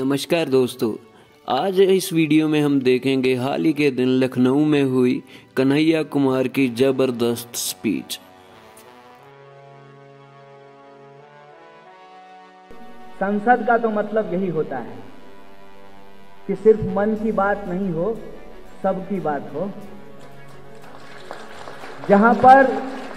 नमस्कार दोस्तों, आज इस वीडियो में हम देखेंगे हाल ही के दिन लखनऊ में हुई कन्हैया कुमार की जबरदस्त स्पीच। संसद का तो मतलब यही होता है कि सिर्फ मन की बात नहीं हो, सबकी बात हो। जहां पर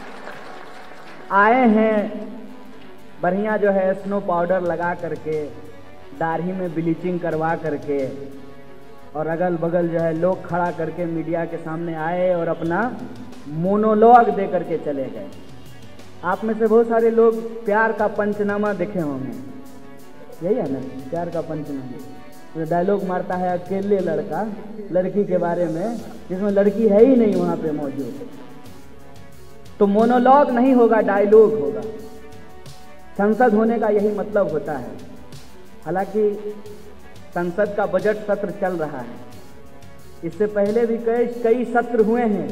आए हैं बढ़िया जो है स्नो पाउडर लगा करके, दाढ़ी में ब्लीचिंग करवा करके, और अगल बगल जो है लोग खड़ा करके मीडिया के सामने आए और अपना मोनोलॉग दे करके चले गए। आप में से बहुत सारे लोग प्यार का पंचनामा देखे होंगे, यही है ना प्यार का पंचनामा। तो डायलॉग मारता है अकेले लड़का लड़की के बारे में, जिसमें लड़की है ही नहीं वहां पे मौजूद। तो मोनोलॉग नहीं होगा, डायलॉग होगा। संसद होने का यही मतलब होता है। हालांकि संसद का बजट सत्र चल रहा है, इससे पहले भी कई सत्र हुए हैं,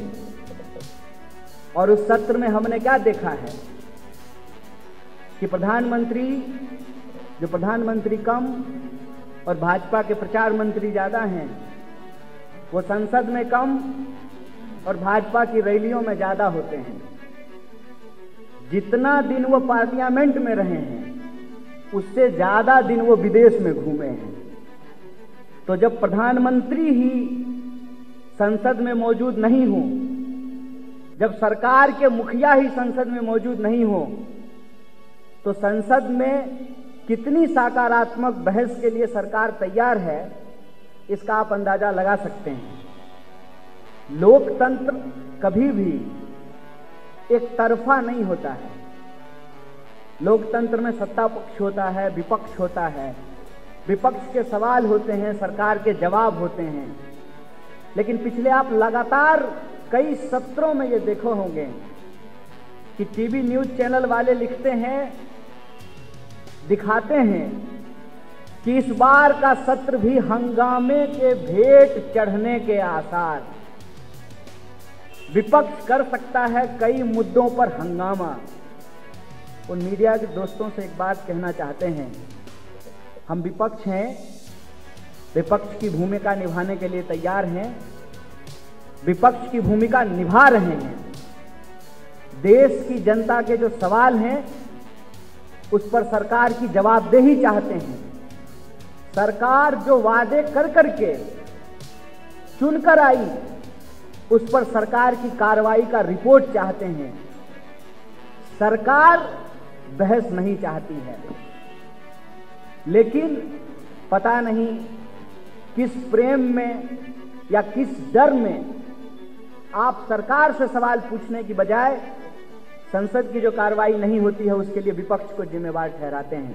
और उस सत्र में हमने क्या देखा है कि प्रधानमंत्री कम और भाजपा के प्रचार मंत्री ज्यादा हैं। वो संसद में कम और भाजपा की रैलियों में ज्यादा होते हैं। जितना दिन वो पार्लियामेंट में रहे हैं उससे ज्यादा दिन वो विदेश में घूमे हैं। तो जब प्रधानमंत्री ही संसद में मौजूद नहीं हो, जब सरकार के मुखिया ही संसद में मौजूद नहीं हो, तो संसद में कितनी सकारात्मक बहस के लिए सरकार तैयार है, इसका आप अंदाजा लगा सकते हैं। लोकतंत्र कभी भी एक तरफा नहीं होता है। लोकतंत्र में सत्ता पक्ष होता है, विपक्ष होता है। विपक्ष के सवाल होते हैं, सरकार के जवाब होते हैं। लेकिन पिछले आप लगातार कई सत्रों में ये देखो होंगे कि टीवी न्यूज चैनल वाले लिखते हैं, दिखाते हैं कि इस बार का सत्र भी हंगामे के भेंट चढ़ने के आसार। विपक्ष कर सकता है कई मुद्दों पर हंगामा। उन मीडिया के दोस्तों से एक बात कहना चाहते हैं, हम विपक्ष हैं, विपक्ष की भूमिका निभाने के लिए तैयार हैं, विपक्ष की भूमिका निभा रहे हैं। देश की जनता के जो सवाल हैं उस पर सरकार की जवाबदेही चाहते हैं। सरकार जो वादे कर करके चुनकर आई, उस पर सरकार की कार्रवाई का रिपोर्ट चाहते हैं। सरकार बहस नहीं चाहती है, लेकिन पता नहीं किस प्रेम में या किस डर में आप सरकार से सवाल पूछने की बजाय संसद की जो कार्रवाई नहीं होती है उसके लिए विपक्ष को जिम्मेवार ठहराते हैं।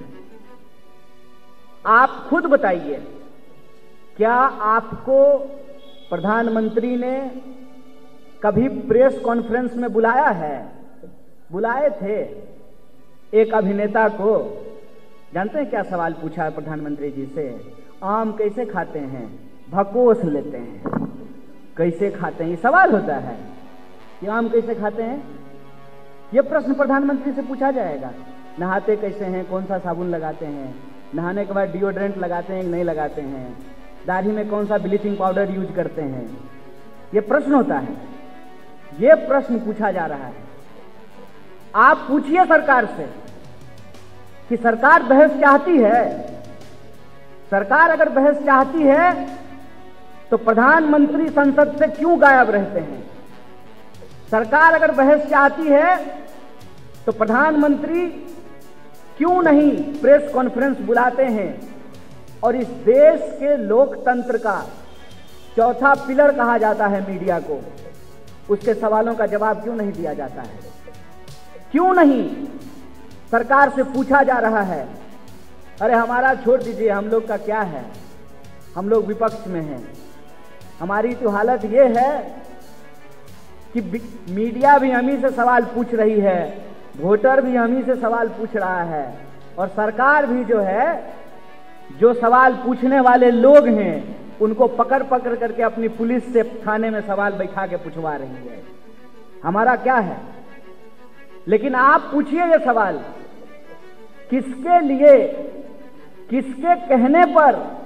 आप खुद बताइए, क्या आपको प्रधानमंत्री ने कभी प्रेस कॉन्फ्रेंस में बुलाया है? बुलाए थे एक अभिनेता को। जानते हैं क्या सवाल पूछा है प्रधानमंत्री जी से? आम कैसे खाते हैं? भकोस लेते हैं। कैसे खाते हैं, ये सवाल होता है कि आम कैसे खाते हैं। ये प्रश्न प्रधानमंत्री से पूछा जाएगा। नहाते कैसे हैं, कौन सा साबुन लगाते हैं, नहाने के बाद डिओड्रेंट लगाते हैं कि नहीं लगाते हैं, दाढ़ी में कौन सा ब्लीचिंग पाउडर यूज करते हैं, ये प्रश्न होता है। ये प्रश्न पूछा जा रहा है। आप पूछिए सरकार से कि सरकार बहस चाहती है। सरकार अगर बहस चाहती है तो प्रधानमंत्री संसद से क्यों गायब रहते हैं? सरकार अगर बहस चाहती है तो प्रधानमंत्री क्यों नहीं प्रेस कॉन्फ्रेंस बुलाते हैं? और इस देश के लोकतंत्र का चौथा पिलर कहा जाता है मीडिया को, उसके सवालों का जवाब क्यों नहीं दिया जाता है? क्यों नहीं सरकार से पूछा जा रहा है? अरे हमारा छोड़ दीजिए, हम लोग का क्या है, हम लोग विपक्ष में हैं। हमारी तो हालत ये है कि मीडिया भी हम ही से सवाल पूछ रही है, वोटर भी हम ही से सवाल पूछ रहा है, और सरकार भी जो है, जो सवाल पूछने वाले लोग हैं उनको पकड़ पकड़ करके अपनी पुलिस से थाने में सवाल बैठा के पूछवा रही है। हमारा क्या है? लेकिन आप पूछिए ये सवाल, किसके लिए, किसके कहने पर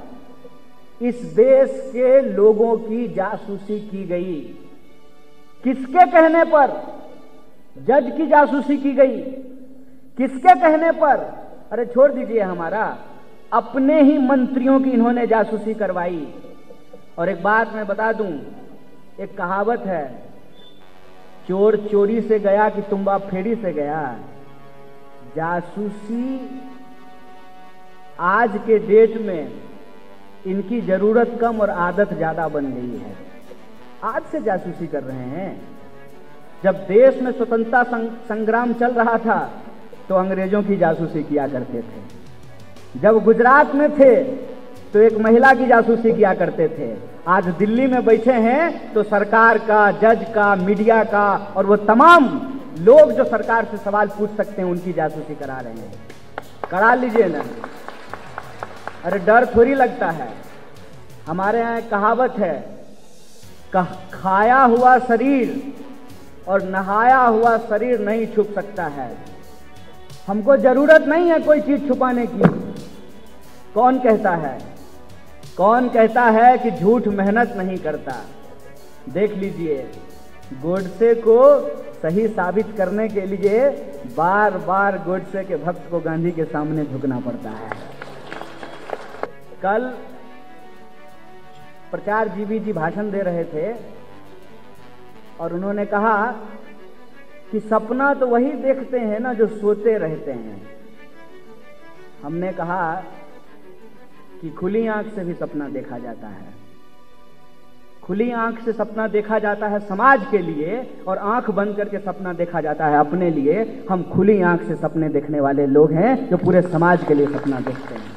इस देश के लोगों की जासूसी की गई। किसके कहने पर? जज की जासूसी की गई। किसके कहने पर? अरे छोड़ दीजिए हमारा, अपने ही मंत्रियों की इन्होंने जासूसी करवाई। और एक बात मैं बता दूं, एक कहावत है, चोर चोरी से गया कि तुम्बा फेरी से गया। जासूसी आज के डेट में इनकी जरूरत कम और आदत ज्यादा बन गई है। आज से जासूसी कर रहे हैं। जब देश में स्वतंत्रता संग्राम चल रहा था तो अंग्रेजों की जासूसी किया करते थे। जब गुजरात में थे तो एक महिला की जासूसी किया करते थे। आज दिल्ली में बैठे हैं तो सरकार का, जज का, मीडिया का और वो तमाम लोग जो सरकार से सवाल पूछ सकते हैं उनकी जासूसी करा रहे हैं। करा लीजिए ना, अरे डर थोड़ी लगता है। हमारे यहाँ एक कहावत है, खाया हुआ शरीर और नहाया हुआ शरीर नहीं छुप सकता है। हमको जरूरत नहीं है कोई चीज छुपाने की। कौन कहता है? कौन कहता है कि झूठ मेहनत नहीं करता? देख लीजिए, गोडसे को सही साबित करने के लिए बार बार गोडसे के भक्त को गांधी के सामने झुकना पड़ता है। कल प्रचार जीवी जी भाषण दे रहे थे और उन्होंने कहा कि सपना तो वही देखते हैं ना जो सोते रहते हैं। हमने कहा कि खुली आंख से भी सपना देखा जाता है। खुली आंख से सपना देखा जाता है समाज के लिए और आंख बंद करके सपना देखा जाता है अपने लिए। हम खुली आंख से सपने देखने वाले लोग हैं जो पूरे समाज के लिए सपना देखते हैं।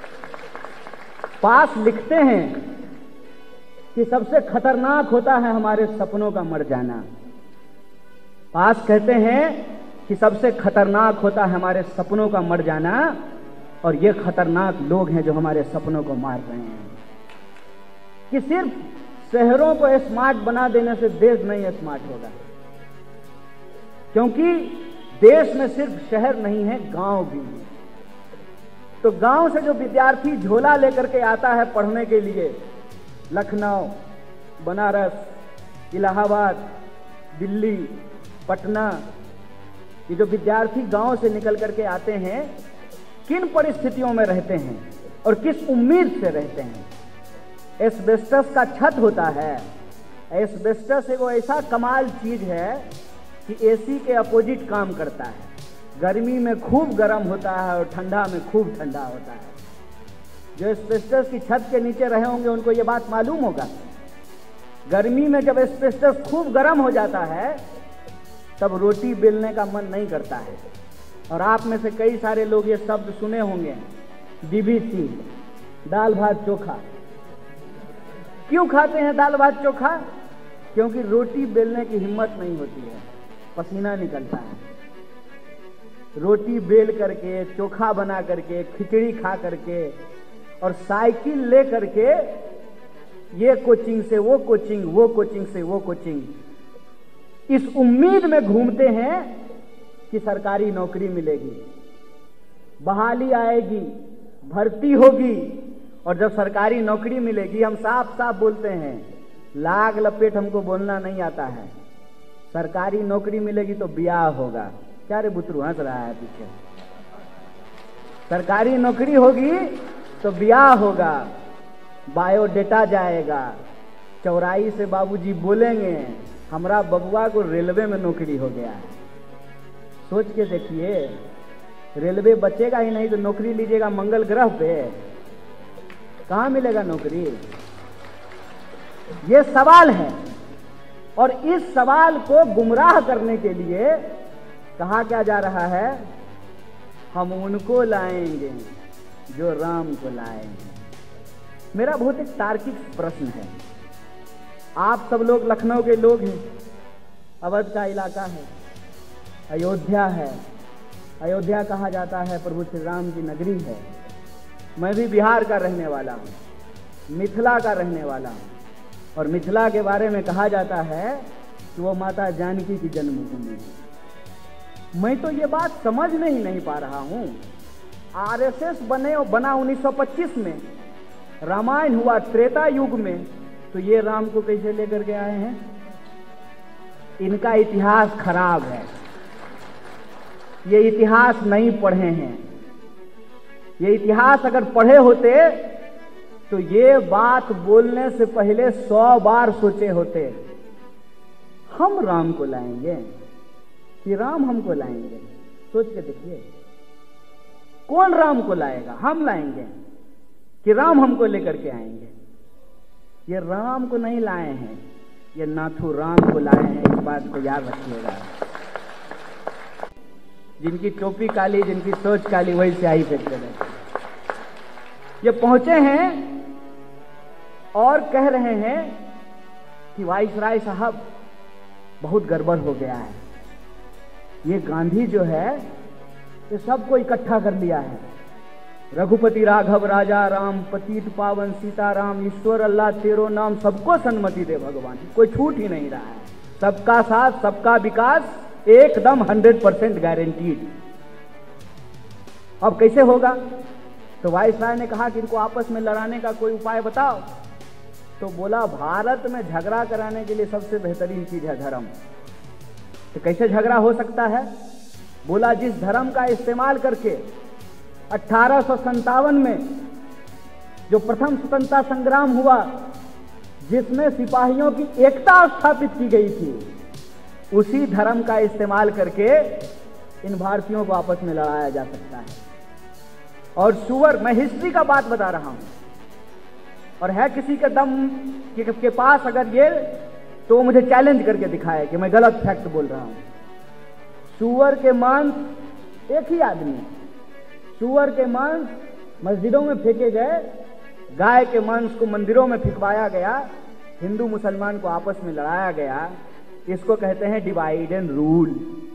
पास लिखते हैं कि सबसे खतरनाक होता है हमारे सपनों का मर जाना। पास कहते हैं कि सबसे खतरनाक होता है हमारे सपनों का मर जाना, और ये खतरनाक लोग हैं जो हमारे सपनों को मार रहे हैं। कि सिर्फ शहरों को स्मार्ट बना देने से देश नहीं स्मार्ट होगा, क्योंकि देश में सिर्फ शहर नहीं है, गांव भी है। तो गांव से जो विद्यार्थी झोला लेकर के आता है पढ़ने के लिए, लखनऊ, बनारस, इलाहाबाद, दिल्ली, पटना, ये जो विद्यार्थी गांव से निकल करके आते हैं, किन परिस्थितियों में रहते हैं और किस उम्मीद से रहते हैं। एस्बेस्टस का छत होता है। एस्बेस्टस एक ऐसा कमाल चीज है कि एसी के अपोजिट काम करता है। गर्मी में खूब गर्म होता है और ठंडा में खूब ठंडा होता है। जो एस्बेस्टस की छत के नीचे रहे होंगे उनको ये बात मालूम होगा। गर्मी में जब एस्बेस्टस खूब गर्म हो जाता है तब रोटी बेलने का मन नहीं करता है। और आप में से कई सारे लोग ये शब्द सुने होंगे, DBC, दाल भात चोखा। क्यों खाते हैं दाल भात चोखा? क्योंकि रोटी बेलने की हिम्मत नहीं होती है, पसीना निकलता है। रोटी बेल करके, चोखा बना करके, खिचड़ी खा करके और साइकिल ले करके ये कोचिंग से वो कोचिंग, वो कोचिंग से वो कोचिंग, इस उम्मीद में घूमते हैं कि सरकारी नौकरी मिलेगी, बहाली आएगी, भर्ती होगी। और जब सरकारी नौकरी मिलेगी, हम साफ साफ बोलते हैं, लाग लपेट हमको बोलना नहीं आता है, सरकारी नौकरी मिलेगी तो ब्याह होगा। क्या रे बुतरू हंस रहा है पीछे? सरकारी नौकरी होगी तो ब्याह होगा, बायोडेटा जाएगा, चौराई से बाबूजी बोलेंगे हमरा बबुआ को रेलवे में नौकरी हो गया है। सोच के देखिए, रेलवे बचेगा ही नहीं तो नौकरी लीजिएगा मंगल ग्रह पे, कहां मिलेगा नौकरी? ये सवाल है। और इस सवाल को गुमराह करने के लिए कहा क्या जा रहा है? हम उनको लाएंगे जो राम को लाएंगे। मेरा बहुत एक तार्किक प्रश्न है। आप सब लोग लखनऊ के लोग हैं, अवध का इलाका है, अयोध्या है, अयोध्या कहा जाता है प्रभु श्री राम की नगरी है। मैं भी बिहार का रहने वाला हूँ, मिथिला का रहने वाला हूँ, और मिथिला के बारे में कहा जाता है कि वो माता जानकी की जन्मभूमि है। मैं तो ये बात समझ नहीं पा रहा हूँ। आरएसएस बना 1925 में, रामायण हुआ त्रेता युग में, तो ये राम को कैसे लेकर के आए हैं? इनका इतिहास खराब है, ये इतिहास नहीं पढ़े हैं। ये इतिहास अगर पढ़े होते तो ये बात बोलने से पहले 100 बार सोचे होते। हम राम को लाएंगे कि राम हमको लाएंगे? सोच के देखिए, कौन राम को लाएगा? हम लाएंगे कि राम हमको लेकर के आएंगे? ये राम को नहीं लाए हैं, ये नाथू राम को लाए हैं। इस बात को याद रखिएगा। जिनकी टोपी काली, जिनकी सोच काली, वही स्याही फेंकते रहते। ये पहुंचे हैं और कह रहे हैं कि वाइसराय साहब बहुत गड़बड़ हो गया है। ये गांधी जो है ये सबको इकट्ठा कर लिया है। रघुपति राघव राजा राम, पतित पावन सीताराम, ईश्वर अल्लाह तेरो नाम, सबको सन्मति दे भगवान। कोई छूट ही नहीं रहा है। सबका साथ, सबका विकास, एकदम 100% गारंटीड। अब कैसे होगा? तो वाइसराय ने कहा कि इनको आपस में लड़ाने का कोई उपाय बताओ। तो बोला, भारत में झगड़ा कराने के लिए सबसे बेहतरीन चीज है धर्म। तो कैसे झगड़ा हो सकता है? बोला, जिस धर्म का इस्तेमाल करके 1857 में जो प्रथम स्वतंत्रता संग्राम हुआ, जिसमें सिपाहियों की एकता स्थापित की गई थी, उसी धर्म का इस्तेमाल करके इन भारतीयों को आपस में लड़ाया जा सकता है। और सुअर, मैं हिस्ट्री का बात बता रहा हूं, और है किसी के दम के पास अगर ये, तो मुझे चैलेंज करके दिखाए कि मैं गलत फैक्ट बोल रहा हूं। सुअर के मांस, एक ही आदमी, सुअर के मांस मस्जिदों में फेंके गए, गाय के मांस को मंदिरों में फेंकवाया गया, हिंदू मुसलमान को आपस में लड़ाया गया। इसको कहते हैं डिवाइड एंड रूल।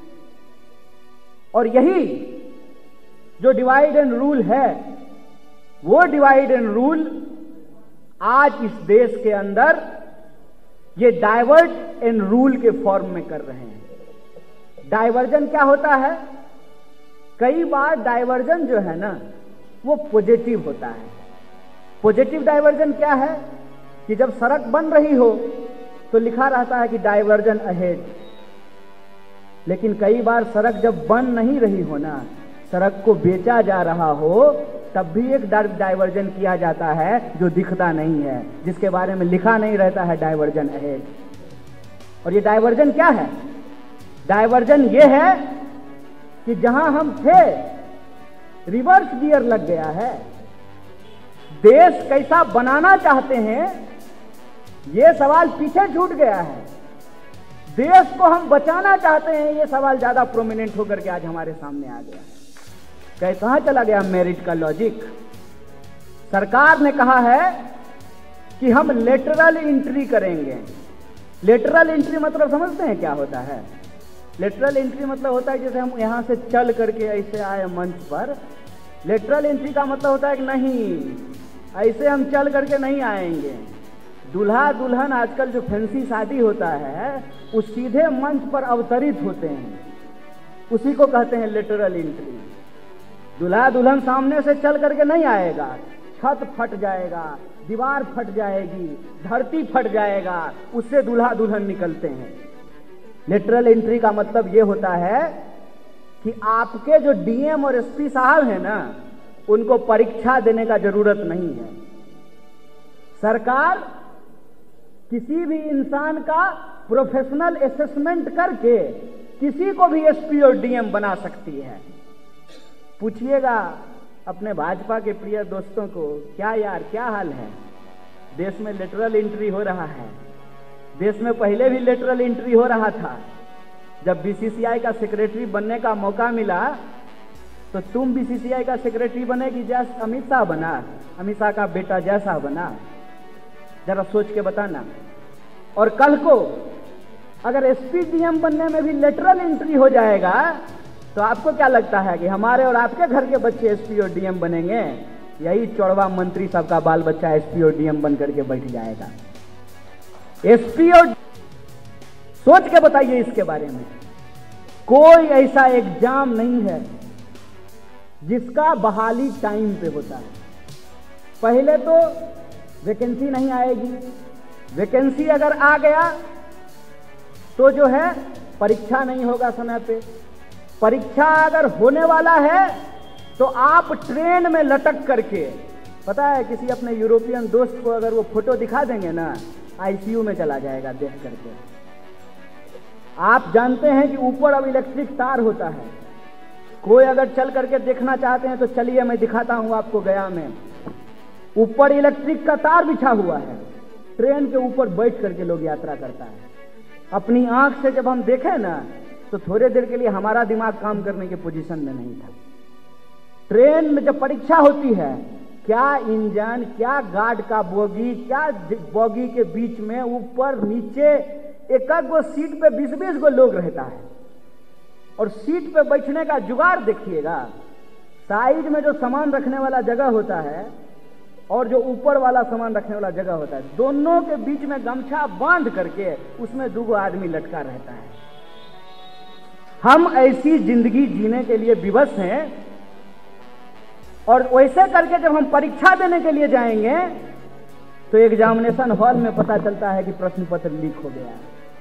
और यही जो डिवाइड एंड रूल है, वो डिवाइड एंड रूल आज इस देश के अंदर ये डाइवर्ट एंड रूल के फॉर्म में कर रहे हैं। डाइवर्जन क्या होता है? कई बार डाइवर्जन जो है ना, वो पॉजिटिव होता है। पॉजिटिव डाइवर्जन क्या है? कि जब सड़क बन रही हो तो लिखा रहता है कि डाइवर्जन अहेड, लेकिन कई बार सड़क जब बन नहीं रही हो ना, सड़क को बेचा जा रहा हो, तब भी एक डाइवर्जन किया जाता है जो दिखता नहीं है, जिसके बारे में लिखा नहीं रहता है, डाइवर्जन अहेड। और ये डाइवर्जन क्या है? डाइवर्जन ये है कि जहां हम थे रिवर्स गियर लग गया है। देश कैसा बनाना चाहते हैं, ये सवाल पीछे छूट गया है। देश को हम बचाना चाहते हैं, ये सवाल ज्यादा प्रोमिनेंट होकर के आज हमारे सामने आ गया। कहां चला गया मेरिट का लॉजिक? सरकार ने कहा है कि हम लेटरल एंट्री करेंगे। लेटरल एंट्री मतलब समझते हैं क्या होता है? लेटरल एंट्री मतलब होता है जैसे हम यहां से चल करके ऐसे आए मंच पर। लेटरल एंट्री का मतलब होता है कि नहीं, ऐसे हम चल करके नहीं आएंगे। दूल्हा दुल्हन आजकल जो फैंसी शादी होता है, उस सीधे मंच पर अवतरित होते हैं, उसी को कहते हैं लेटरल एंट्री। दूल्हा दुल्हन सामने से चल करके नहीं आएगा, छत फट जाएगा, दीवार फट जाएगी, धरती फट जाएगा, उससे दूल्हा दुल्हन निकलते हैं। लेटरल एंट्री का मतलब यह होता है कि आपके जो डीएम और एसपी साहब हैं ना, उनको परीक्षा देने का जरूरत नहीं है। सरकार किसी भी इंसान का प्रोफेशनल असेसमेंट करके किसी को भी एसपी और डीएम बना सकती है। पूछिएगा अपने भाजपा के प्रिय दोस्तों को, क्या यार क्या हाल है? देश में लेटरल एंट्री हो रहा है। देश में पहले भी लेटरल एंट्री हो रहा था। जब बीसीसीआई का सेक्रेटरी बनने का मौका मिला, तो तुम बीसीसीआई का सेक्रेटरी बनेगी जैसा अमित शाह बना, अमित शाह का बेटा जैसा बना, जरा सोच के बताना। और कल को अगर एसपी डीएम बनने में भी लेटरल एंट्री हो जाएगा, तो आपको क्या लगता है कि हमारे और आपके घर के बच्चे एसपी और डीएम बनेंगे? यही चौड़वा मंत्री सबका बाल बच्चा एसपी और डीएम बन करके बैठ जाएगा। एसपी और सोच के बताइए इसके बारे में। कोई ऐसा एग्जाम नहीं है जिसका बहाली टाइम पे होता है। पहले तो वैकेंसी नहीं आएगी, वैकेंसी अगर आ गया तो जो है परीक्षा नहीं होगा समय पे, परीक्षा अगर होने वाला है तो आप ट्रेन में लटक करके, पता है किसी अपने यूरोपियन दोस्त को अगर वो फोटो दिखा देंगे ना, आईसीयू में चला जाएगा देख करके। आप जानते हैं कि ऊपर अब इलेक्ट्रिक तार होता है, कोई अगर चल करके देखना चाहते हैं तो चलिए मैं दिखाता हूं आपको। गया में ऊपर इलेक्ट्रिक का तार बिछा हुआ है, ट्रेन के ऊपर बैठ करके लोग यात्रा करता है। अपनी आंख से जब हम देखें ना तो थोड़े देर के लिए हमारा दिमाग काम करने के पोजीशन में नहीं था। ट्रेन में जब परीक्षा होती है, क्या इंजन, क्या गार्ड का बोगी, क्या बोगी के बीच में ऊपर नीचे एक गो सीट पे 20-20 गो लोग रहता है। और सीट पे बैठने का जुगाड़ देखिएगा, साइड में जो सामान रखने वाला जगह होता है और जो ऊपर वाला सामान रखने वाला जगह होता है, दोनों के बीच में गमछा बांध करके उसमें 2 आदमी लटका रहता है। हम ऐसी जिंदगी जीने के लिए विवश हैं, और वैसे करके जब हम परीक्षा देने के लिए जाएंगे तो एग्जामिनेशन हॉल में पता चलता है कि प्रश्न पत्र लीक हो गया है।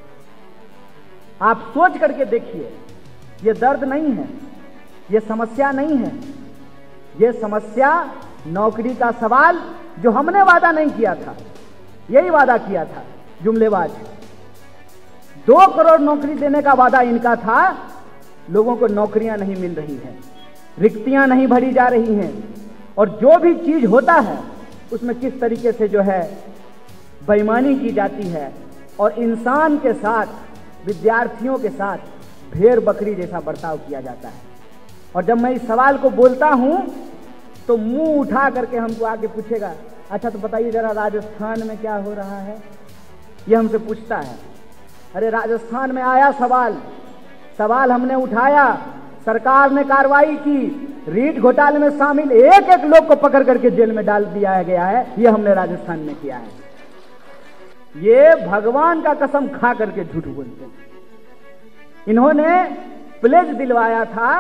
आप सोच करके देखिए, ये दर्द नहीं है, ये समस्या नहीं है, ये समस्या नौकरी का सवाल जो हमने वादा नहीं किया था, यही वादा किया था जुमलेबाज। 2 करोड़ नौकरी देने का वादा इनका था, लोगों को नौकरियां नहीं मिल रही है, रिक्तियां नहीं भरी जा रही हैं, और जो भी चीज होता है उसमें किस तरीके से जो है बेईमानी की जाती है, और इंसान के साथ, विद्यार्थियों के साथ भेड़ बकरी जैसा बर्ताव किया जाता है। और जब मैं इस सवाल को बोलता हूं तो मुंह उठा करके हमको आके पूछेगा, अच्छा तो बताइए जरा राजस्थान में क्या हो रहा है, ये हमसे पूछता है। अरे राजस्थान में आया सवाल हमने उठाया, सरकार ने कार्रवाई की, रीट घोटाले में शामिल एक एक लोग को पकड़ करके जेल में डाल दिया गया है, ये हमने राजस्थान में किया है। ये भगवान का कसम खा करके झूठ बोलते हैं। इन्होंने प्लेज दिलवाया था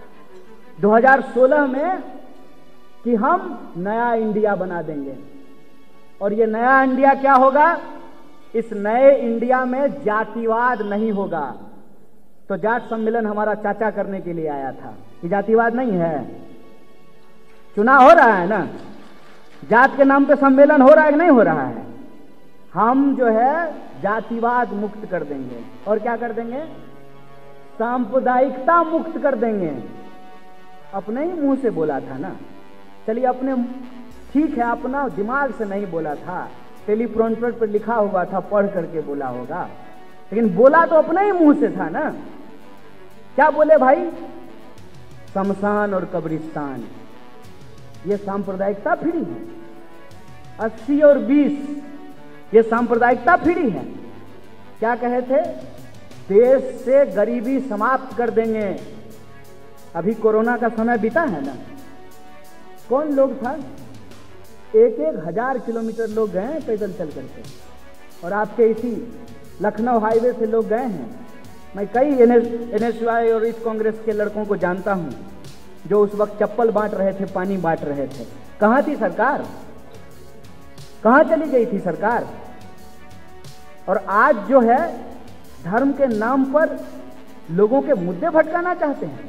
2016 में कि हम नया इंडिया बना देंगे, और ये नया इंडिया क्या होगा, इस नए इंडिया में जातिवाद नहीं होगा। तो जाट सम्मेलन हमारा चाचा करने के लिए आया था, ये जातिवाद नहीं है। चुनाव हो रहा है ना, जात के नाम पे सम्मेलन हो रहा है कि नहीं हो रहा है। हम जो है जातिवाद मुक्त कर देंगे, और क्या कर देंगे, सांप्रदायिकता मुक्त कर देंगे। अपने ही मुंह से बोला था ना, चलिए अपने, ठीक है अपना दिमाग से नहीं बोला था, टेलीप्रॉम्प्टर पर लिखा हुआ था, पढ़ करके बोला होगा, लेकिन बोला तो अपने ही मुंह से था ना। क्या बोले भाई, शमशान और कब्रिस्तान, ये सांप्रदायिकता फ्री है। 80 और 20 ये सांप्रदायिकता फ्री है। क्या कहे थे, देश से गरीबी समाप्त कर देंगे। अभी कोरोना का समय बीता है ना, कौन लोग था, 1-1 हजार किलोमीटर लोग गए हैं पैदल चल करके, और आपके इसी लखनऊ हाईवे से लोग गए हैं। मैं कई NSY और इस कांग्रेस के लड़कों को जानता हूं जो उस वक्त चप्पल बांट रहे थे, पानी बांट रहे थे। कहां थी सरकार, कहां चली गई थी सरकार। और आज जो है धर्म के नाम पर लोगों के मुद्दे भटकाना चाहते हैं।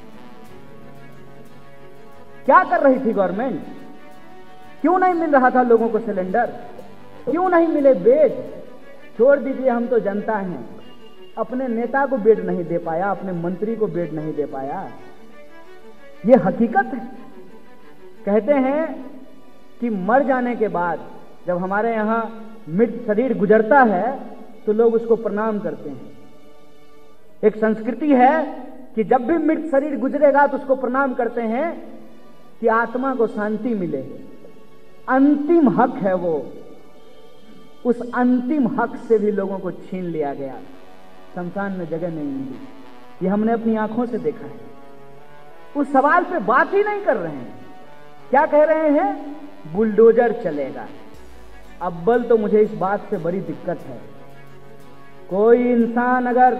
क्या कर रही थी गवर्नमेंट, क्यों नहीं मिल रहा था लोगों को सिलेंडर, क्यों नहीं मिले बेड। छोड़ दीजिए, हम तो जनता हैं, अपने नेता को बेड नहीं दे पाया, अपने मंत्री को बेड नहीं दे पाया, ये हकीकत है। कहते हैं कि मर जाने के बाद जब हमारे यहाँ मृत शरीर गुजरता है तो लोग उसको प्रणाम करते हैं। एक संस्कृति है कि जब भी मृत शरीर गुजरेगा तो उसको प्रणाम करते हैं कि आत्मा को शांति मिले। अंतिम हक है वो, उस अंतिम हक से भी लोगों को छीन लिया गया, शमशान में जगह नहीं मिली। ये हमने अपनी आंखों से देखा है। उस सवाल पे बात ही नहीं कर रहे हैं। क्या कह रहे हैं, बुलडोजर चलेगा। अव्वल तो मुझे इस बात से बड़ी दिक्कत है, कोई इंसान अगर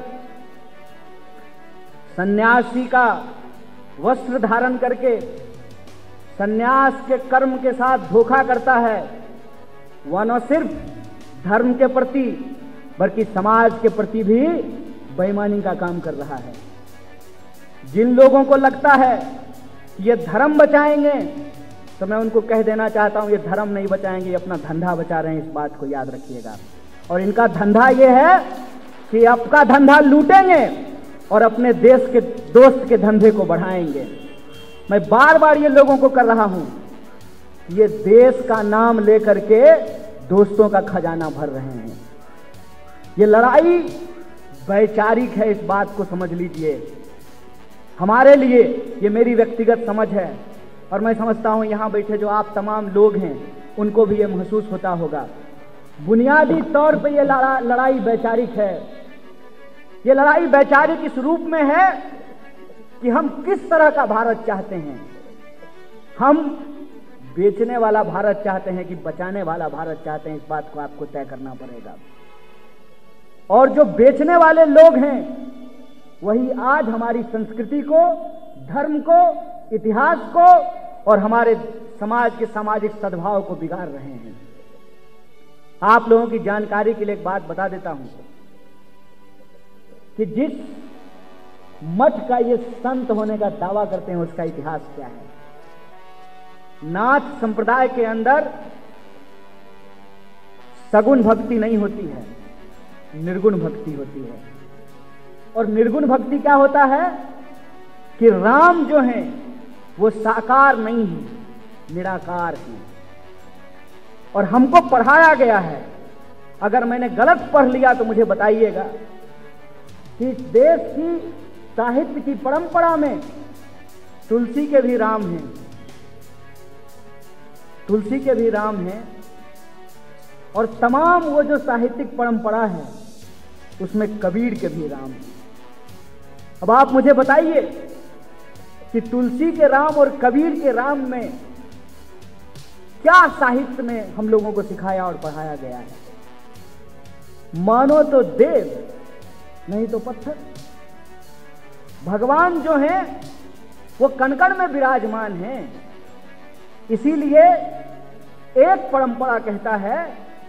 सन्यासी का वस्त्र धारण करके सन्यास के कर्म के साथ धोखा करता है, वह न सिर्फ धर्म के प्रति बल्कि समाज के प्रति भी बेईमानी का काम कर रहा है। जिन लोगों को लगता है कि ये धर्म बचाएंगे, तो मैं उनको कह देना चाहता हूं, ये धर्म नहीं बचाएंगे, ये अपना धंधा बचा रहे हैं, इस बात को याद रखिएगा। और इनका धंधा ये है कि आपका धंधा लूटेंगे और अपने देश के दोस्त के धंधे को बढ़ाएंगे। मैं बार बार ये लोगों को कर रहा हूं, ये देश का नाम लेकर के दोस्तों का खजाना भर रहे हैं। ये लड़ाई वैचारिक है, इस बात को समझ लीजिए। हमारे लिए ये मेरी व्यक्तिगत समझ है और मैं समझता हूं यहां बैठे जो आप तमाम लोग हैं उनको भी ये महसूस होता होगा। बुनियादी तौर पे ये लड़ाई वैचारिक है। ये लड़ाई वैचारिक इस रूप में है कि हम किस तरह का भारत चाहते हैं। हम बेचने वाला भारत चाहते हैं कि बचाने वाला भारत चाहते हैं, इस बात को आपको तय करना पड़ेगा। और जो बेचने वाले लोग हैं वही आज हमारी संस्कृति को, धर्म को, इतिहास को और हमारे समाज के सामाजिक सद्भाव को बिगाड़ रहे हैं। आप लोगों की जानकारी के लिए एक बात बता देता हूं कि जिस मठ का ये संत होने का दावा करते हैं उसका इतिहास क्या है। नाथ संप्रदाय के अंदर सगुण भक्ति नहीं होती है, निर्गुण भक्ति होती है। और निर्गुण भक्ति क्या होता है कि राम जो है वो साकार नहीं है, निराकार है। और हमको पढ़ाया गया है, अगर मैंने गलत पढ़ लिया तो मुझे बताइएगा, कि इस देश की साहित्य की परंपरा में तुलसी के भी राम हैं, तुलसी के भी राम हैं। और तमाम वो जो साहित्यिक परंपरा है उसमें कबीर के भी राम हैं। अब आप मुझे बताइए कि तुलसी के राम और कबीर के राम में क्या साहित्य में हम लोगों को सिखाया और पढ़ाया गया है। मानो तो देव, नहीं तो पत्थर। भगवान जो है वो कण-कण में विराजमान है। इसीलिए एक परंपरा कहता है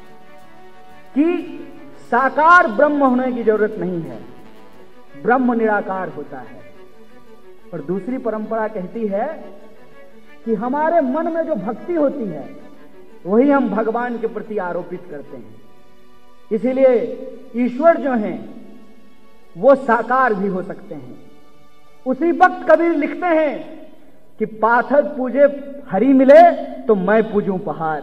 कि साकार ब्रह्म होने की जरूरत नहीं है, ब्रह्म निराकार होता है। और दूसरी परंपरा कहती है कि हमारे मन में जो भक्ति होती है वही हम भगवान के प्रति आरोपित करते हैं। इसीलिए ईश्वर जो हैं वो साकार भी हो सकते हैं। उसी वक्त कबीर लिखते हैं कि पाथर पूजे हरि मिले तो मैं पूजूं पहाड़।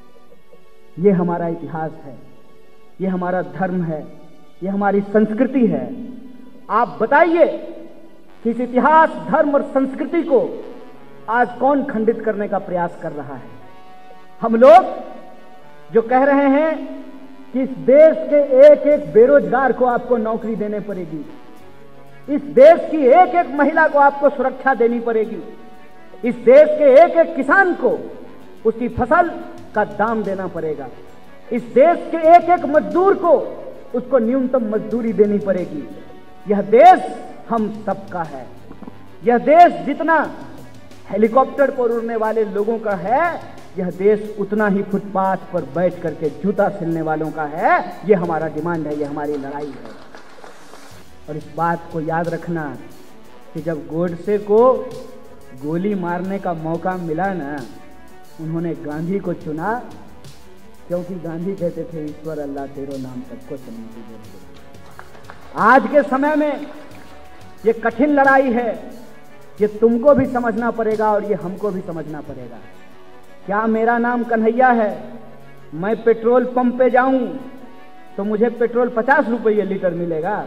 ये हमारा इतिहास है, ये हमारा धर्म है, ये हमारी संस्कृति है। आप बताइए कि इस इतिहास, धर्म और संस्कृति को आज कौन खंडित करने का प्रयास कर रहा है। हम लोग जो कह रहे हैं कि इस देश के एक एक बेरोजगार को आपको नौकरी देनी पड़ेगी, इस देश की एक एक महिला को आपको सुरक्षा देनी पड़ेगी, इस देश के एक एक किसान को उसकी फसल का दाम देना पड़ेगा, इस देश के एक एक मजदूर को उसको न्यूनतम मजदूरी देनी पड़ेगी। यह देश हम सबका है। यह देश जितना हेलीकॉप्टर पर उड़ने वाले लोगों का है, यह देश उतना ही फुटपाथ पर बैठ करके जूता सिलने वालों का है। यह हमारा डिमांड है, यह हमारी लड़ाई है। और इस बात को याद रखना कि जब गोडसे को गोली मारने का मौका मिला ना, उन्होंने गांधी को चुना, क्योंकि गांधी कहते थे ईश्वर अल्लाह तेरो नाम सबको चलने की जरूरत है। आज के समय में ये कठिन लड़ाई है, ये तुमको भी समझना पड़ेगा और ये हमको भी समझना पड़ेगा। क्या मेरा नाम कन्हैया है, मैं पेट्रोल पंप पे जाऊं तो मुझे पेट्रोल 50 रुपये लीटर मिलेगा?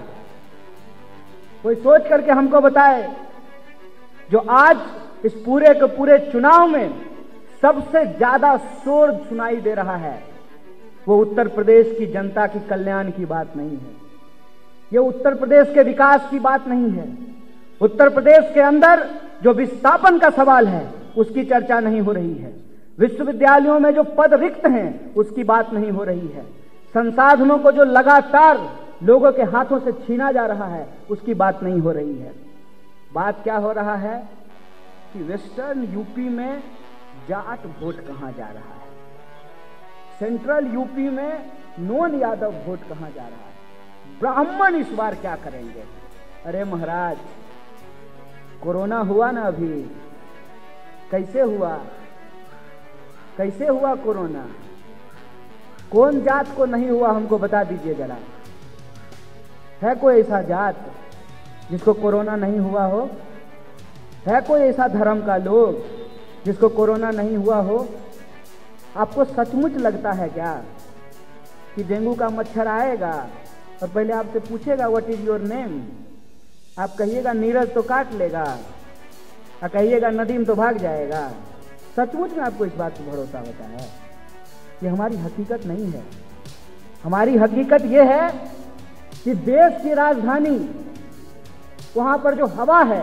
कोई सोच करके हमको बताए। जो आज इस पूरे के पूरे चुनाव में सबसे ज्यादा शोर सुनाई दे रहा है वो उत्तर प्रदेश की जनता की कल्याण की बात नहीं है, ये उत्तर प्रदेश के विकास की बात नहीं है। उत्तर प्रदेश के अंदर जो विस्थापन का सवाल है उसकी चर्चा नहीं हो रही है। विश्वविद्यालयों में जो पद रिक्त हैं उसकी बात नहीं हो रही है। संसाधनों को जो लगातार लोगों के हाथों से छीना जा रहा है उसकी बात नहीं हो रही है। बात क्या हो रहा है कि वेस्टर्न यूपी में जाट वोट कहां जा रहा है, सेंट्रल यूपी में नॉन यादव वोट कहां जा रहा है, ब्राह्मण इस बार क्या करेंगे। अरे महाराज, कोरोना हुआ ना अभी, कैसे हुआ, कैसे हुआ कोरोना, कौन जात को नहीं हुआ हमको बता दीजिए जरा। है कोई ऐसा जात जिसको कोरोना नहीं हुआ हो? है कोई ऐसा धर्म का लोग जिसको कोरोना नहीं हुआ हो? आपको सचमुच लगता है क्या कि डेंगू का मच्छर आएगा और पहले आपसे पूछेगा व्हाट इज योर नेम, आप कहिएगा नीरज तो काट लेगा और कहिएगा नदीम तो भाग जाएगा? सचमुच में आपको इस बात पर भरोसा होता है? ये हमारी हकीकत नहीं है। हमारी हकीकत ये है कि देश की राजधानी, वहां पर जो हवा है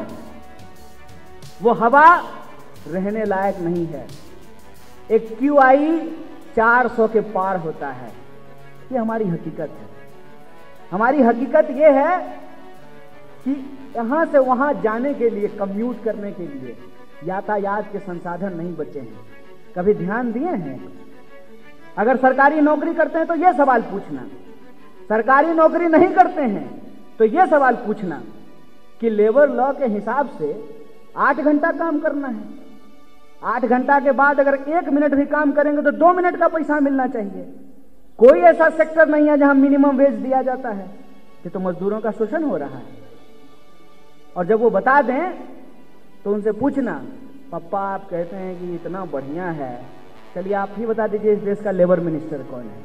वो हवा रहने लायक नहीं है। एक QI 400 के पार होता है। ये हमारी हकीकत है। हमारी हकीकत ये है कि यहां से वहां जाने के लिए, कम्यूट करने के लिए यातायात के संसाधन नहीं बचे हैं। कभी ध्यान दिए हैं? अगर सरकारी नौकरी करते हैं तो यह सवाल पूछना, सरकारी नौकरी नहीं करते हैं तो यह सवाल पूछना कि लेबर लॉ के हिसाब से 8 घंटा काम करना है, 8 घंटा के बाद अगर 1 मिनट भी काम करेंगे तो 2 मिनट का पैसा मिलना चाहिए। कोई ऐसा सेक्टर नहीं है जहां मिनिमम वेज दिया जाता है। ये तो मजदूरों का शोषण हो रहा है। और जब वो बता दें तो उनसे पूछना, पापा आप कहते हैं कि इतना बढ़िया है, चलिए आप ही बता दीजिए इस देश का लेबर मिनिस्टर कौन है?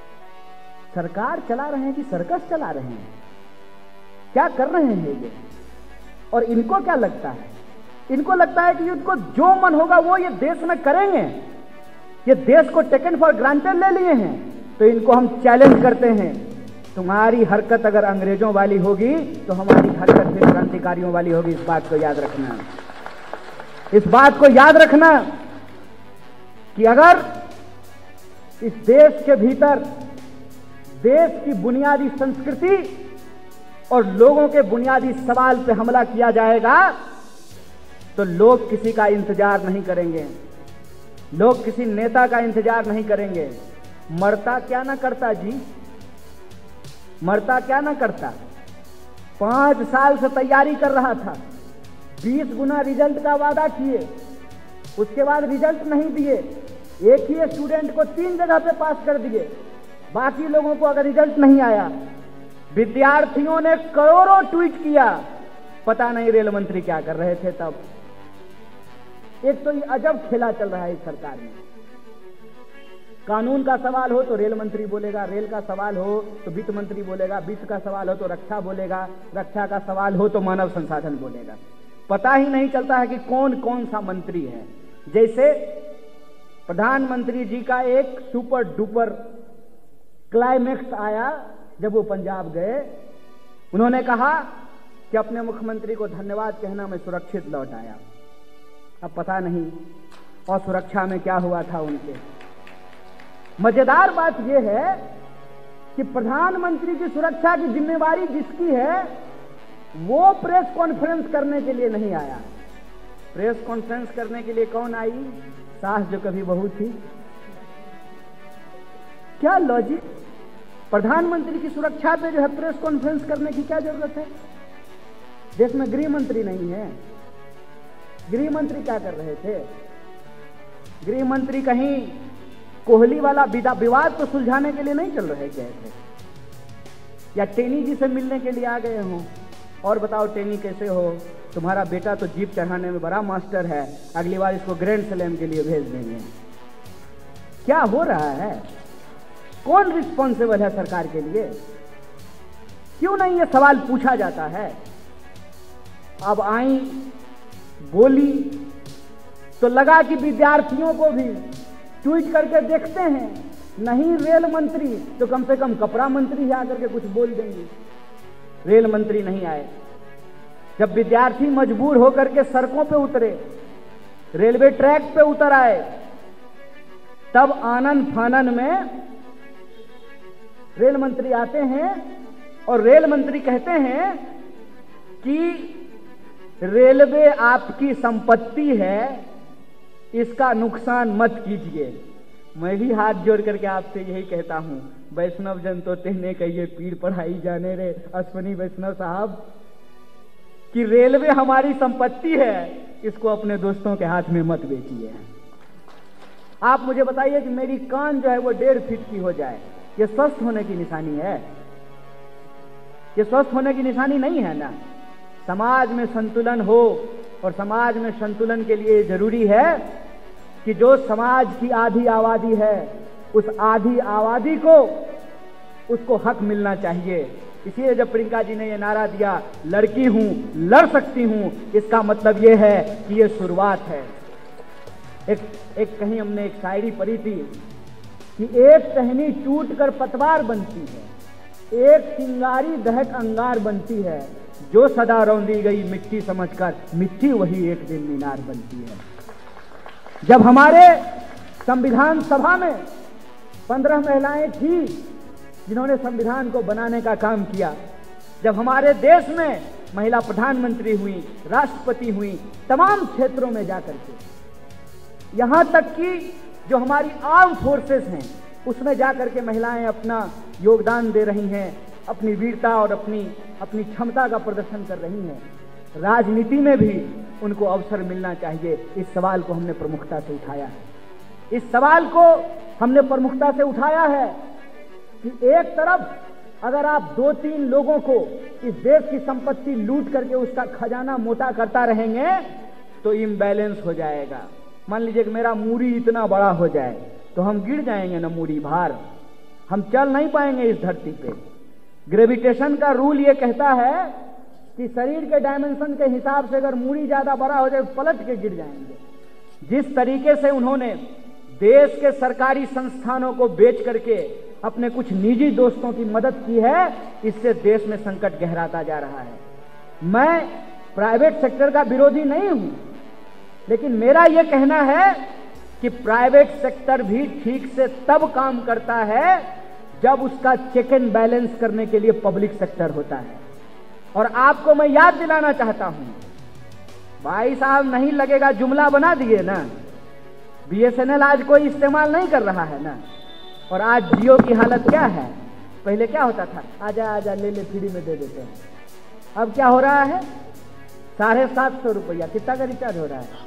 सरकार चला रहे हैं कि सर्कस चला रहे हैं? क्या कर रहे हैं ये? और इनको क्या लगता है? इनको लगता है कि इनको जो मन होगा वो ये देश में करेंगे। ये देश को टेकन फॉर ग्रांटेड ले लिए हैं। तो इनको हम चैलेंज करते हैं, तुम्हारी हरकत अगर अंग्रेजों वाली होगी तो हमारी हरकत फिर क्रांतिकारियों वाली होगी। इस बात को याद रखना, इस बात को याद रखना कि अगर इस देश के भीतर देश की बुनियादी संस्कृति और लोगों के बुनियादी सवाल पे हमला किया जाएगा तो लोग किसी का इंतजार नहीं करेंगे, लोग किसी नेता का इंतजार नहीं करेंगे। मरता क्या ना करता जी, मरता क्या ना करता। 5 साल से तैयारी कर रहा था, 20 गुना रिजल्ट का वादा किए, उसके बाद रिजल्ट नहीं दिए। एक ही स्टूडेंट को 3 जगह पे पास कर दिए, बाकी लोगों को अगर रिजल्ट नहीं आया। विद्यार्थियों ने करोड़ों ट्वीट किया, पता नहीं रेल मंत्री क्या कर रहे थे तब। एक तो ये अजब खेला चल रहा है इस सरकार में। कानून का सवाल हो तो रेल मंत्री बोलेगा, रेल का सवाल हो तो वित्त मंत्री बोलेगा, वित्त का सवाल हो तो रक्षा बोलेगा, रक्षा का सवाल हो तो मानव संसाधन बोलेगा। पता ही नहीं चलता है कि कौन कौन सा मंत्री है। जैसे प्रधानमंत्री जी का एक सुपर डुपर क्लाइमेक्स आया जब वो पंजाब गए। उन्होंने कहा कि अपने मुख्यमंत्री को धन्यवाद कहना, मैं सुरक्षित लौट आया। अब पता नहीं और सुरक्षा में क्या हुआ था उनके। मजेदार बात यह है कि प्रधानमंत्री की सुरक्षा की जिम्मेवारी जिसकी है वो प्रेस कॉन्फ्रेंस करने के लिए नहीं आया। प्रेस कॉन्फ्रेंस करने के लिए कौन आई? सास जो कभी बहू थी। क्या लॉजिक? प्रधानमंत्री की सुरक्षा पे जो है प्रेस कॉन्फ्रेंस करने की क्या जरूरत है? देश में गृह मंत्री नहीं है। गृह मंत्री क्या कर रहे थे? गृह मंत्री कहीं कोहली वाला विवाद तो सुलझाने के लिए नहीं चल रहे गए थे, या टेनी जी से मिलने के लिए आ गए हों और बताओ टेनी कैसे हो, तुम्हारा बेटा तो जीप चढ़ाने में बड़ा मास्टर है, अगली बार इसको ग्रैंड स्लैम के लिए भेज देंगे। क्या हो रहा है? कौन रिस्पॉन्सिबल है सरकार के लिए? क्यों नहीं ये सवाल पूछा जाता है? अब आई बोली तो लगा कि विद्यार्थियों को भी ट्वीट करके देखते हैं, नहीं रेल मंत्री तो कम से कम कपड़ा मंत्री ही आकर के कुछ बोल देंगे। रेल मंत्री नहीं आए। जब विद्यार्थी मजबूर होकर के सड़कों पे उतरे, रेलवे ट्रैक पे उतर आए, तब आनन फानन में रेल मंत्री आते हैं और रेल मंत्री कहते हैं कि रेलवे आपकी संपत्ति है, इसका नुकसान मत कीजिए। मैं भी हाथ जोड़ करके आपसे यही कहता हूं, वैष्णव जन तो तेने कहिए पीड़ पढ़ाई जाने रे अश्वनी वैष्णव साहब, कि रेलवे हमारी संपत्ति है, इसको अपने दोस्तों के हाथ में मत बेचिए। आप मुझे बताइए कि मेरी कान जो है वो 1.5 फीट की हो जाए, ये स्वस्थ होने की निशानी है? ये स्वस्थ होने की निशानी नहीं है ना। समाज में संतुलन हो, और समाज में संतुलन के लिए जरूरी है कि जो समाज की आधी आबादी है, उस आधी आबादी को उसको हक मिलना चाहिए। इसलिए जब प्रियंका जी ने ये नारा दिया, लड़की हूं लड़ सकती हूं, इसका मतलब ये है कि ये शुरुआत है। एक कहीं हमने एक शायरी पढ़ी थी कि एक टहनी टूट कर पतवार बनती है, एक चिंगारी दहक अंगार बनती है, जो सदा रौंदी गई मिट्टी समझकर, मिट्टी वही एक दिन मीनार बनती है। जब हमारे संविधान सभा में 15 महिलाएं थी जिन्होंने संविधान को बनाने का काम किया, जब हमारे देश में महिला प्रधानमंत्री हुई, राष्ट्रपति हुई, तमाम क्षेत्रों में जाकर के, यहां तक कि जो हमारी आर्म फोर्सेस हैं उसमें जाकर के महिलाएं अपना योगदान दे रही हैं, अपनी वीरता और अपनी क्षमता का प्रदर्शन कर रही हैं। राजनीति में भी उनको अवसर मिलना चाहिए। इस सवाल को हमने प्रमुखता से उठाया है। इस सवाल को हमने प्रमुखता से उठाया है कि एक तरफ अगर आप 2-3 लोगों को इस देश की संपत्ति लूट करके उसका खजाना मोटा करता रहेंगे तो इम्बैलेंस हो जाएगा। मान लीजिए कि मेरा मूरी इतना बड़ा हो जाए तो हम गिर जाएंगे ना, मूरी भार, हम चल नहीं पाएंगे इस धरती पे। ग्रेविटेशन का रूल ये कहता है कि शरीर के डायमेंशन के हिसाब से अगर मूरी ज्यादा बड़ा हो जाए पलट के गिर जाएंगे। जिस तरीके से उन्होंने देश के सरकारी संस्थानों को बेच करके अपने कुछ निजी दोस्तों की मदद की है, इससे देश में संकट गहराता जा रहा है। मैं प्राइवेट सेक्टर का विरोधी नहीं हूं, लेकिन मेरा यह कहना है कि प्राइवेट सेक्टर भी ठीक से तब काम करता है जब उसका चेक एंड बैलेंस करने के लिए पब्लिक सेक्टर होता है। और आपको मैं याद दिलाना चाहता हूं, भाई साहब नहीं लगेगा जुमला बना दिए ना, BSNL आज कोई इस्तेमाल नहीं कर रहा है ना, और आज जियो की हालत क्या है। पहले क्या होता था, आजा आजा ले ले फ्री में दे देते हैं। अब क्या हो रहा है, 750 रुपया, कितना का रिचार्ज हो रहा है,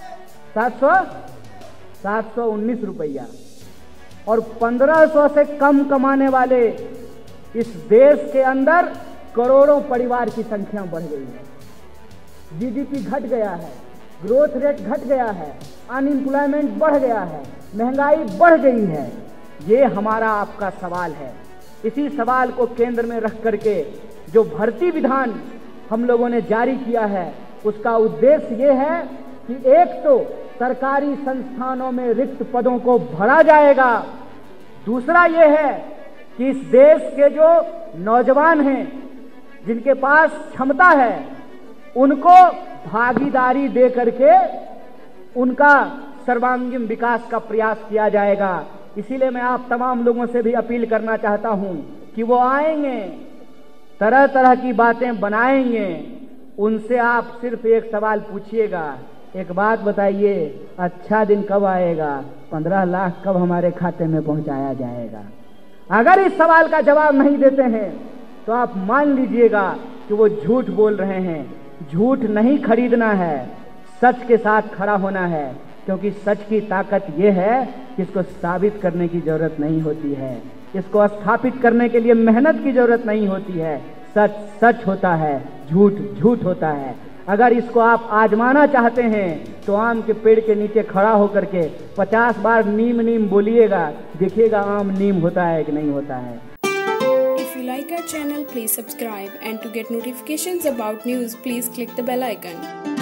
719 रुपया। और 1500 से कम कमाने वाले इस देश के अंदर करोड़ों परिवार की संख्या बढ़ गई है। GDP घट गया है, ग्रोथ रेट घट गया है, अनएम्प्लॉयमेंट बढ़ गया है, महंगाई बढ़ गई है। ये हमारा आपका सवाल है। इसी सवाल को केंद्र में रख करके जो भर्ती विधान हम लोगों ने जारी किया है, उसका उद्देश्य ये है कि एक तो सरकारी संस्थानों में रिक्त पदों को भरा जाएगा, दूसरा ये है कि इस देश के जो नौजवान हैं जिनके पास क्षमता है उनको भागीदारी दे करके उनका सर्वांगीण विकास का प्रयास किया जाएगा। इसीलिए मैं आप तमाम लोगों से भी अपील करना चाहता हूं कि वो आएंगे, तरह तरह की बातें बनाएंगे, उनसे आप सिर्फ एक सवाल पूछिएगा, एक बात बताइए, अच्छा दिन कब आएगा, 15 लाख कब हमारे खाते में पहुंचाया जाएगा। अगर इस सवाल का जवाब नहीं देते हैं तो आप मान लीजिएगा कि वो झूठ बोल रहे हैं। झूठ नहीं खरीदना है, सच के साथ खड़ा होना है, क्योंकि सच की ताकत यह है कि इसको साबित करने की जरूरत नहीं होती है, इसको स्थापित करने के लिए मेहनत की जरूरत नहीं होती है। सच सच होता है, झूठ झूठ होता है। अगर इसको आप आजमाना चाहते हैं तो आम के पेड़ के नीचे खड़ा होकर के 50 बार नीम नीम बोलिएगा, देखिएगा आम नीम होता है कि नहीं होता है। If you like our channel, please subscribe, and to get notifications about news, please click the bell icon.